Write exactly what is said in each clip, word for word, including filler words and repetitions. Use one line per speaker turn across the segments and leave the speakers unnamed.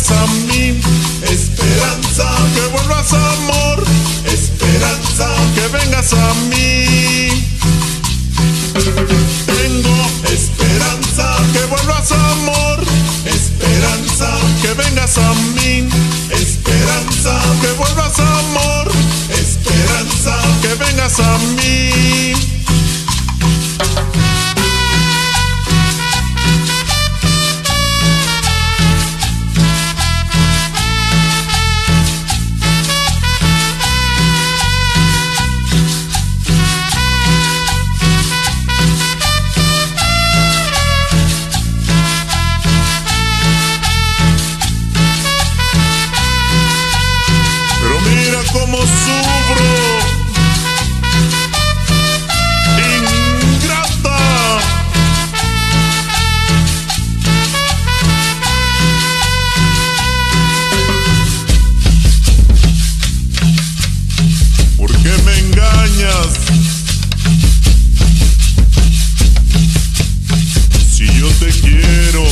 vengas a mí. Esperanza, que vuelvas amor. Esperanza, que vengas a mí. Tengo esperanza, que vuelvas amor. Esperanza, que vengas a mí. Esperanza, que vuelvas amor. Esperanza, que vengas a mí. Como sufro, ingrata. ¿Por qué me engañas? Si yo te quiero.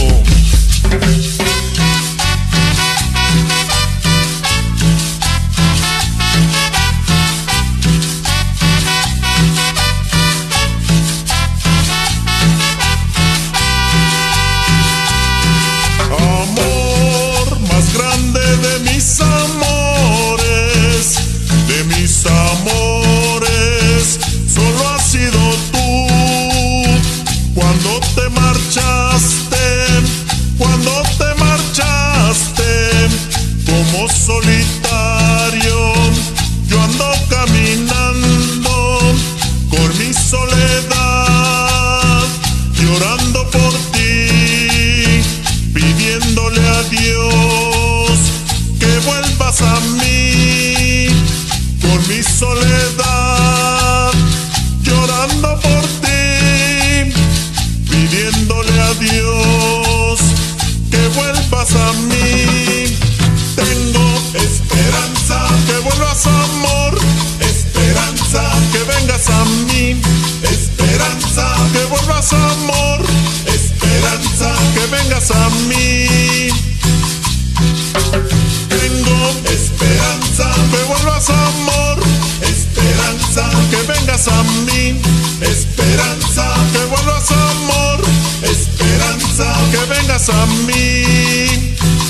Mis amores, de mis amores, solo has sido tú. Cuando te marchaste, cuando te marchaste, como solitario, yo ando caminando con mi soledad, llorando por ti, pidiéndole a Dios que vuelvas a mí, por mi soledad, llorando por ti, pidiéndole a Dios que vuelvas a mí. Tengo esperanza, que vuelvas amor. Esperanza, que vengas a mí. Esperanza, que vuelvas amor. Esperanza, que vengas a mí. Tengo esperanza, que vuelvas amor. Esperanza, que vengas a mí. Esperanza, que vuelvas amor. Esperanza, que vengas a mí.